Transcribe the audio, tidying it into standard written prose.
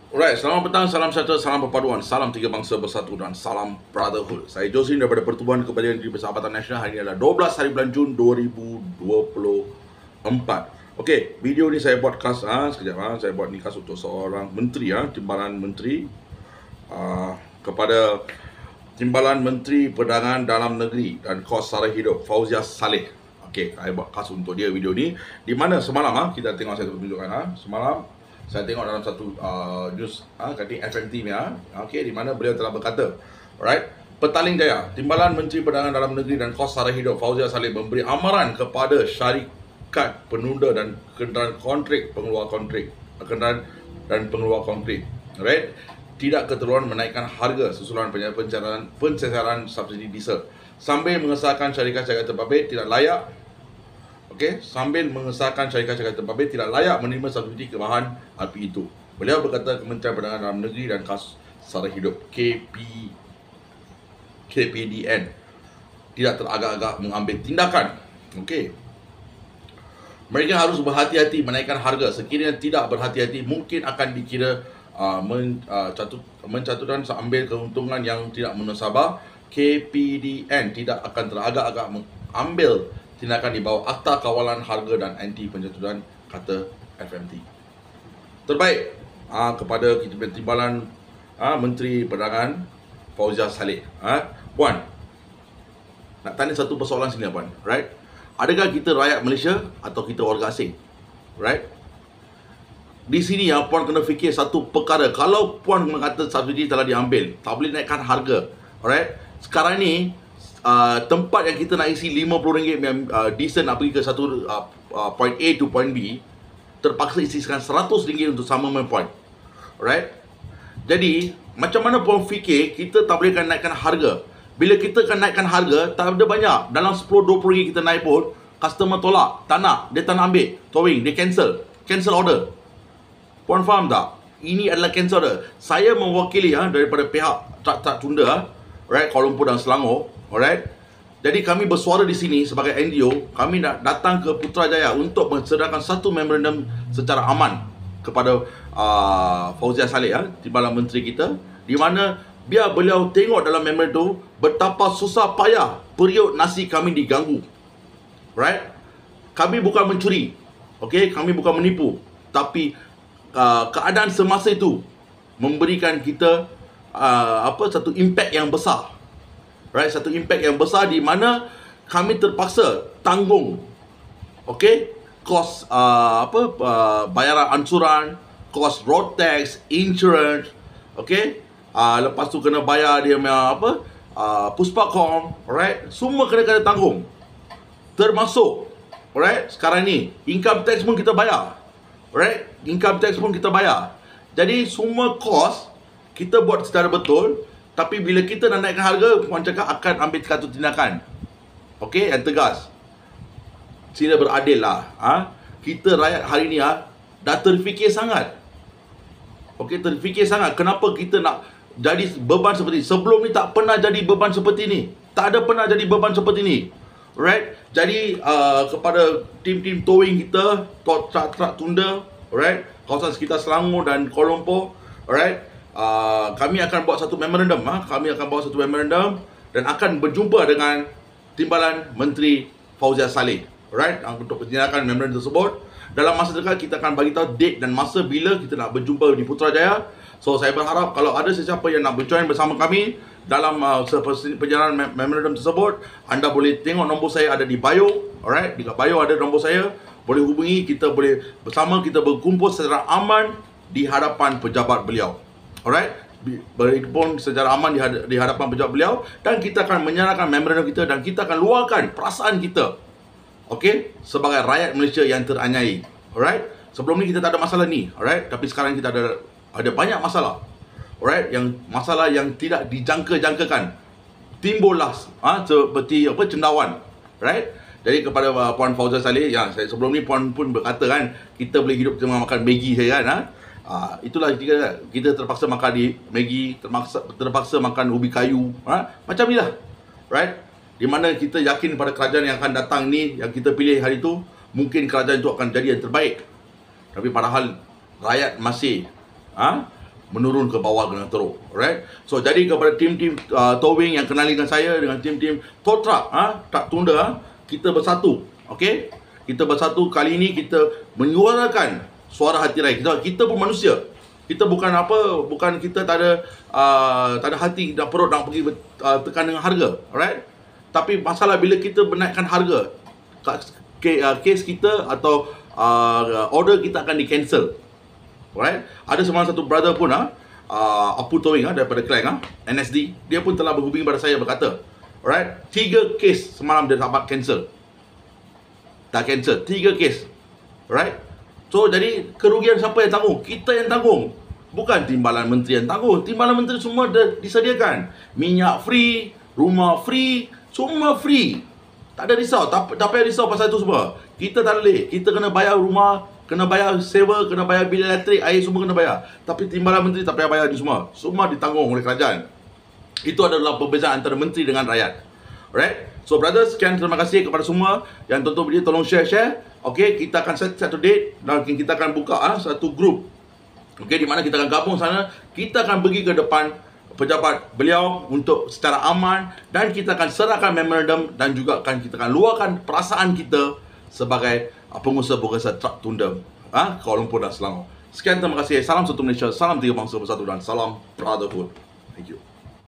Alright, selamat petang, salam sejahtera, salam perpaduan, salam tiga bangsa bersatu dan salam brotherhood. Saya Josin daripada Pertubuhan Kebudayaan di Persahabatan Nasional. Hari ini adalah 12 hari bulan Jun 2024. Okey, video ni saya buat khas, saya buat ni khas untuk seorang menteri, timbalan menteri kepada Timbalan Menteri Perdagangan Dalam Negeri dan Kos Sara Hidup Fauzia Saleh. Okey, saya buat khas untuk dia video ni. Di mana semalam kita tengok, saya tunjukkan semalam saya tengok dalam satu news kating FMT ni okey, di mana beliau telah berkata, alright, Petaling Jaya, Timbalan Menteri Perdagangan Dalam Negeri dan Kos Sara Hidup Fauzia Saleh memberi amaran kepada syarikat penunda dan kenderaan kontrak pengeluar kontrak kenderaan pengeluar konkret, alright, tidak keterlaluan menaikkan harga susulan pencacaran subsidi diesel sambil mengesahkan syarikat-syarikat terbabit tidak layak. Okey, sambil mengesahkan syarikat-syarikat terbabit tidak layak menerima subsidi kebahan api itu. Beliau berkata Kementerian Perdagangan Dalam Negeri dan Kos Sara Hidup KPDN tidak teragak-agak mengambil tindakan. Okey, mereka harus berhati-hati menaikkan harga. Sekiranya tidak berhati-hati, mungkin akan dikira mencatatkan ambil keuntungan yang tidak munasabah. KPDN tidak akan teragak-agak mengambil tindakan di bawah Akta Kawalan Harga dan Anti Penjatuhan, kata FMT. Terbaik kepada kita Timbalan Menteri Perdagangan Fauzia Saleh. Puan, nak tanya satu persoalan sini, Puan. Right? Adakah kita rakyat Malaysia atau kita warga asing? Right? Di sini Puan kena fikir satu perkara. Kalau Puan mengatakan subsidi telah diambil, tak boleh naikkan harga. Alright? Sekarang ni tempat yang kita nak isi RM50 yang decent nak pergi ke satu point A to point B, terpaksa isi sekarang RM100 untuk sama point. Alright? Jadi macam mana Puan fikir kita tak boleh naikkan harga? Bila kita kan naikkan harga, tak ada banyak. Dalam RM10-20 kita naik pun, customer tolak, tak nak, dia tak nak ambil, towing, dia cancel order. Puan faham tak? Ini adalah cancel order. Saya mewakili daripada pihak trak tunda, right, Kuala Lumpur dan Selangor, alright. Jadi kami bersuara di sini sebagai NGO. Kami nak datang ke Putrajaya untuk mensedarkan satu memorandum secara aman kepada Fauzia Saleh, Timbalan Menteri kita, di mana biar beliau tengok dalam memorandum betapa susah payah periuk nasi kami diganggu. Right? Kami bukan mencuri. Okey, kami bukan menipu, tapi keadaan semasa itu memberikan kita satu impact yang besar. Right, satu impact yang besar di mana kami terpaksa tanggung, okey, kos bayaran ansuran, kos road tax, insurance, okey. Lepas tu kena bayar dia Puspakom, alright. Semua kena tanggung. Termasuk, alright, sekarang ni income tax pun kita bayar. Alright, income tax pun kita bayar. Jadi semua kos kita buat secara betul. Tapi bila kita nak naikkan harga, Puan cakap akan ambil satu tindakan, okey, yang tegas. Sila beradil lah. Kita rakyat hari ni dah terfikir sangat. Okey, terfikir sangat. Kenapa kita nak jadi beban seperti ini? Sebelum ni tak pernah jadi beban seperti ini. Tak ada pernah jadi beban seperti ini. Alright. Jadi kepada tim-tim towing kita, trak tunda, alright, kawasan sekitar Selangor dan Kuala Lumpur, alright, kami akan buat satu memorandum. Kami akan bawa satu memorandum dan akan berjumpa dengan Timbalan Menteri Fauzia Saleh, alright, untuk tindakan memorandum tersebut. Dalam masa dekat kita akan bagi tahu date dan masa bila kita nak berjumpa di Putrajaya. So saya berharap kalau ada sesiapa yang nak berjoin bersama kami dalam perjalanan memorandum tersebut, anda boleh tengok nombor saya ada di bio, alright, di bio ada nombor saya, boleh hubungi, kita boleh bersama, kita berkumpul secara aman di hadapan pejabat beliau, alright, berhimpun secara aman di hadapan pejabat beliau, dan kita akan menyerahkan memorandum kita dan kita akan luahkan perasaan kita, okey, sebagai rakyat Malaysia yang teraniaya, alright. Sebelum ni kita tak ada masalah ni, alright, tapi sekarang kita ada banyak masalah, alright, masalah yang tidak dijangka-jangkakan timbullah seperti cendawan, right. Jadi kepada Puan Fauzia Saleh, yang sebelum ni Puan pun berkata kan, kita boleh hidup cuma makan Maggi saja kan. Itulah kita terpaksa makan di Maggi, terpaksa makan ubi kayu, macam inilah, right. Di mana kita yakin pada kerajaan yang akan datang ni, yang kita pilih hari itu, mungkin kerajaan itu akan jadi yang terbaik. Tapi padahal rakyat masih menurun ke bawah dengan teruk. Alright. So jadi kepada tim-tim towing yang kenali dengan saya, dengan tim-tim tow truck, tak tunda, kita bersatu. Okey? Kita bersatu kali ini, kita menyuarakan suara hati rakyat. Kita pun manusia. Kita bukan kita tak ada hati dan perut nak pergi tekan dengan harga. Alright? Tapi masalah bila kita menaikkan harga, kes kita atau order kita akan di-cancel. Alright? Ada semalam satu brother pun Apu Towing daripada Klang NSD, dia pun telah berhubungi pada saya berkata, alright, 3 kes semalam dia dapat cancel. Tak cancel, 3 kes. Alright? So jadi kerugian siapa yang tanggung? Kita yang tanggung. Bukan timbalan menteri yang tanggung. Timbalan menteri semua dah disediakan. Minyak free, rumah free, semua free. Tak ada risau, tak payah risau pasal itu semua. Kita tak boleh. Kita kena bayar rumah, kena bayar sewa, kena bayar bil elektrik, air semua kena bayar. Tapi timbalan menteri tak payah bayar ni semua. Semua ditanggung oleh kerajaan. Itu adalah perbezaan antara menteri dengan rakyat. Alright? So brothers, sekian, terima kasih kepada semua yang tonton video, tolong share. Okey, kita akan set satu date dan kita akan buka satu grup. Okey, di mana kita akan gabung sana. Kita akan pergi ke depan pejabat beliau untuk secara aman, dan kita akan serahkan memorandum, dan juga kita akan luahkan perasaan kita sebagai pengusaha truk tunda Kuala Lumpur dan Selangor. Sekian, terima kasih. Salam satu Malaysia, salam tiga bangsa bersatu, dan salam brotherhood. Thank you.